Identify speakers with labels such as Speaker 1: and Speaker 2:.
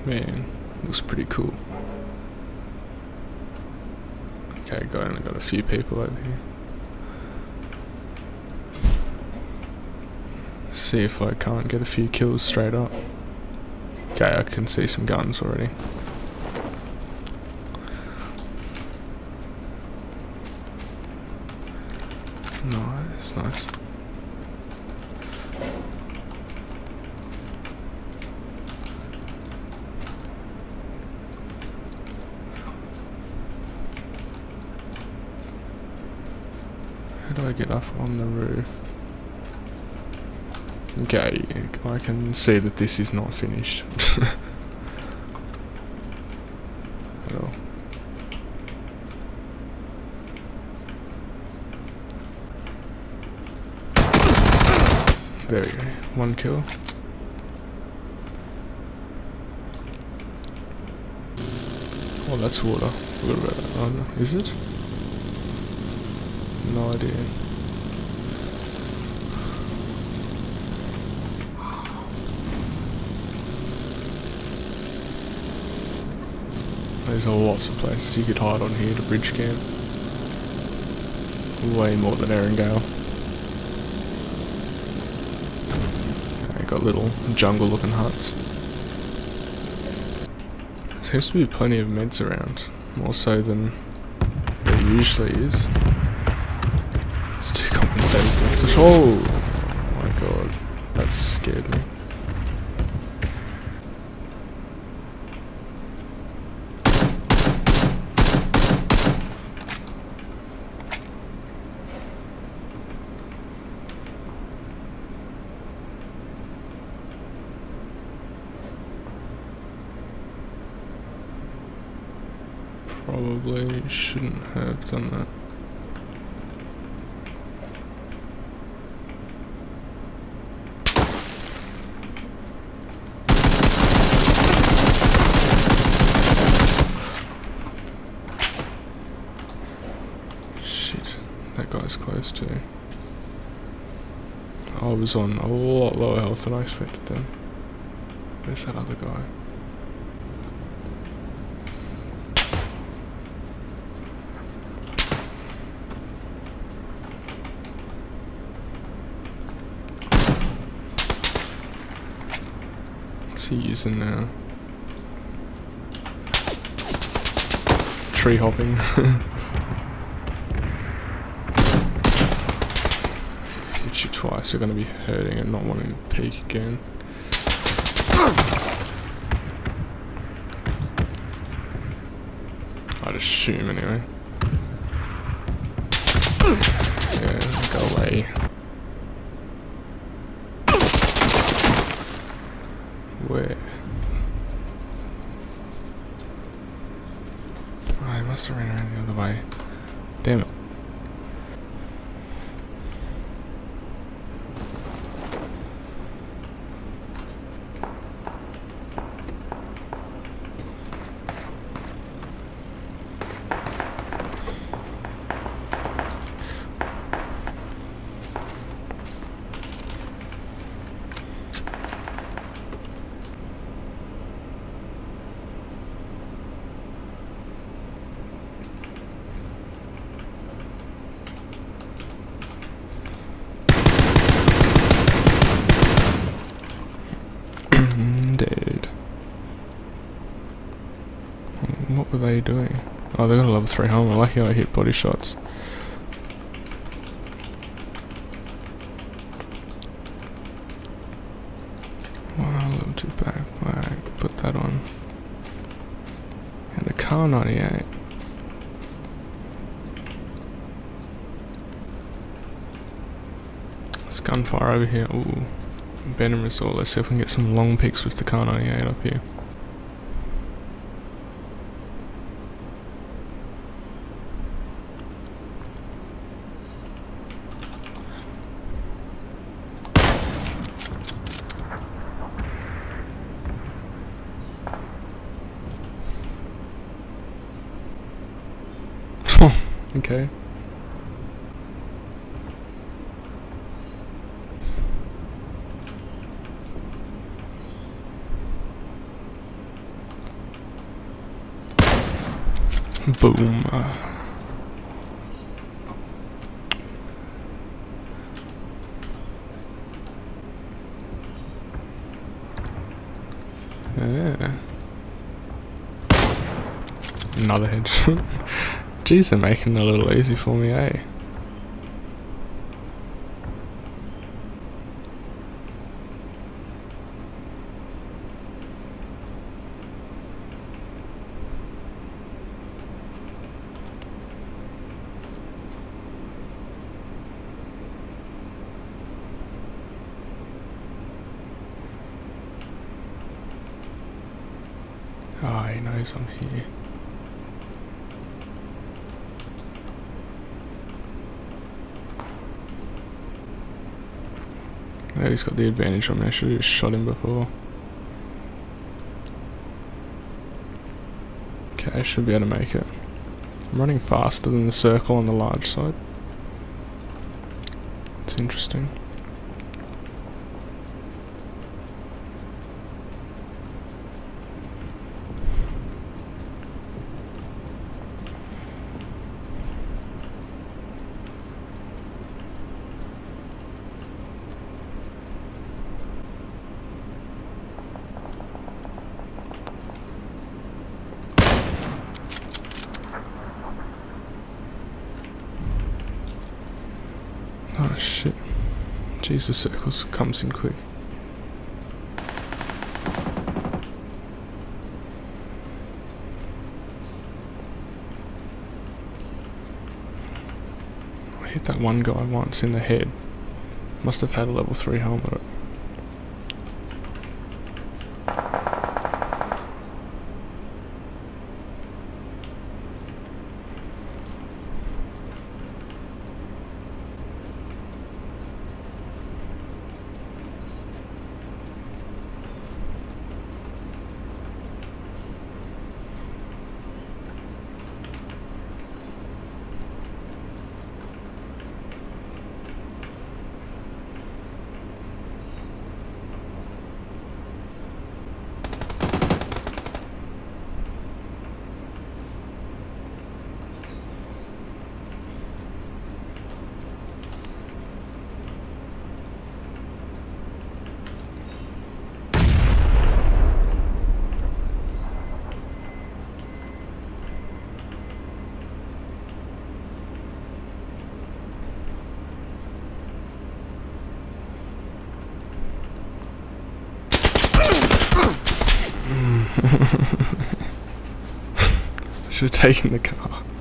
Speaker 1: Man, looks pretty cool. Okay, only got a few people over here. See if I can't get a few kills straight up. Okay, I can see some guns already. Nice, nice. How do I get up on the roof? Okay, I can see that this is not finished. Well. There we go, 1 kill. Oh, that's water. Forgot about that. Oh, no. Is it? No idea. There's lots of places you could hide on here to bridge camp. Way more than Erangale. Got little jungle looking huts. Seems to be plenty of meds around. More so than there usually is. It's too compensating. Oh my god. That scared me. Probably shouldn't have done that. Shit, that guy's close too. I was on a lot lower health than I expected then. There's that other guy. What's he using now? Tree hopping. Hit you twice, you're going to be hurting and not wanting to peek again. I'd assume anyway. Yeah, go away. Where? Oh, I must have ran around the other way. Damn it. Dead. What were they doing? Oh, they got a level 3 helmet. Lucky I hit body shots. Wow, level 2 back flag. Put that on. And the car 98. There's gunfire over here. Ooh. Venom resort. Let's see if we can get some long picks with the car 98 up here. Okay. Boom. Yeah. Another headshot. Jeez, they're making it a little easy for me, eh? Oh, he knows I'm here. Yeah, he's got the advantage on me. I should have just shot him before. Okay, I should be able to make it. I'm running faster than the circle on the large side. It's interesting. Oh shit. Jeez, the circles comes in quick. I hit that one guy once in the head. Must have had a level 3 helmet. Should have taken the car.